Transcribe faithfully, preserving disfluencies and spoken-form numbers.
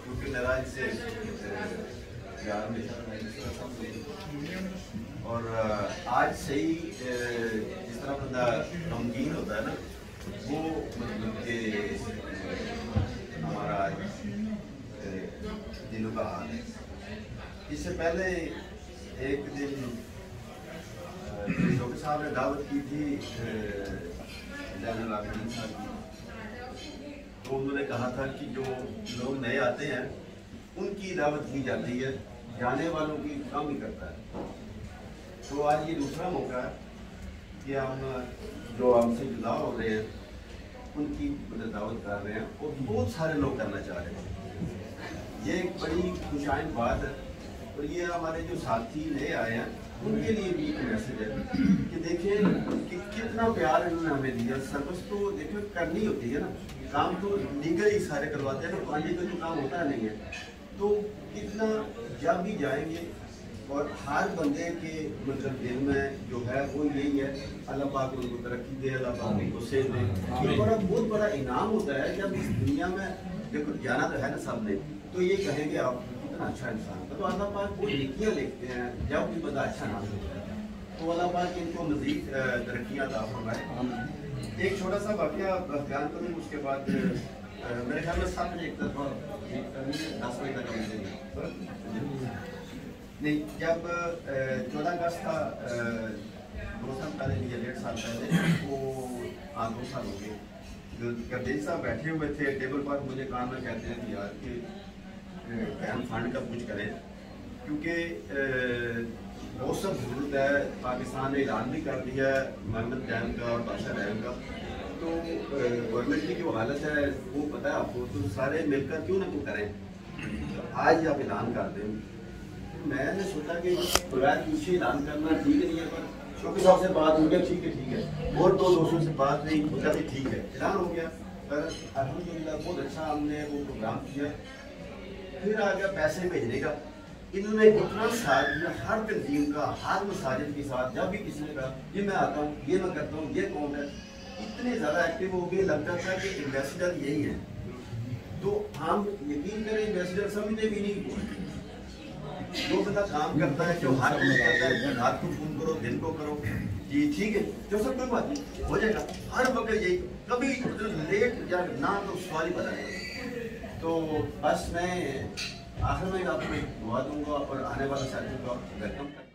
क्योंकि नाराज से प्यार में और आज सही जिस तरह बंदा गमगीन होता है ना, वो मतलब कि हमारा दिलों का हाल है। इससे पहले एक दिन डॉक्टर साहब ने दावत की थी जैनुल आबिदीन साहब की, तो उन्होंने कहा था कि जो लोग नए आते हैं उनकी दावत की जाती है, जाने वालों की काम ही करता है। तो आज ये दूसरा मौका है कि हम जो हमसे जुदा हो रहे हैं उनकी मतलब दावत कर रहे हैं और बहुत सारे लोग करना चाह रहे हैं। ये एक बड़ी खुशाइन बात है और ये हमारे जो साथी नए आए हैं उनके लिए भी एक मैसेज है कि देखें कि कितना प्यार इन्होंने हमें दिया। सर्विस तो देखो करनी होती है ना, काम तो लीगल ही सारे करवाते हैं ना, पानी का जो काम होता नहीं है। तो कितना जब भी जाएंगे और हर बंदे के मतलब दिल में जो है वो यही है, अल्लाह पाक उनको तरक्की दे, अल्लाह पाक उनको सेहत दे। ये बड़ा बहुत बड़ा इनाम होता है जब इस दुनिया में देखो जाना तो है ना सबने, तो ये कहेंगे आप कितना अच्छा इंसान था। तो अल्लाह पाक वो नेकियां लिखते हैं जब भी बंदा अच्छा नाम होता है, तो अल्लाह पाक इनको मज़ीद तरक्कियाँ अता फरमाए। एक छोटा सा वाक़या बयान करूँ, उसके बाद मेरे ख्याल में सात बजे एक तरफा दस बजे तक नहीं, जब चौदह अगस्त था दो साल पहले या डेढ़ साल पहले, वो हाँ दो साल हो गए, गर्देश साहब बैठे हुए थे टेबल पर, मुझे काम में कहते हैं कि यार कि कैम फंड का कुछ करें क्योंकि बहुत सब जरूरत है। पाकिस्तान ने ऐलान भी कर दिया है मोहम्मद डैम का और बादशाह डैम का, तो गवर्नमेंट की जो हालत है वो पता है आपको, तो सारे मिलकर क्यों ना क्यों करें। आज आप ऐलान कर दें, मैंने सोचा कि बगैर पूछे ऐलान करना ठीक नहीं है, पर शौकी साहब से बात हो गया, ठीक है ठीक है, और दो दोस्तों से बात नहीं होता भी ठीक है, ऐलान हो गया। पर अल्हम्दुलिल्लाह बहुत अच्छा हमने वो प्रोग्राम किया। फिर आ गया पैसे भेजने का, इन्होंने इतना साथ दिया हर तंजीम का, हर मसाजिद के साथ। जब भी किसी ने कहा ये मैं आता हूँ, ये मैं करता हूँ, ये कौन है, इतने ज़्यादा एक्टिव हो गए, लगता था कि एम्बेसडर यही है। तो हम यकीन करें एम्बेसडर समझते भी नहीं, जो बंदा काम करता है, जो हाथ में करता है, रात को फोन करो, दिन को करो, जी ठीक है, जो सब कोई बात नहीं हो जाएगा। हर वक्त यही, कभी लेट या ना तो सवाल ही बता नहीं। तो बस मैं आखिर में आपको दुआ दूंगा और आने वाले साथियों का वेलकम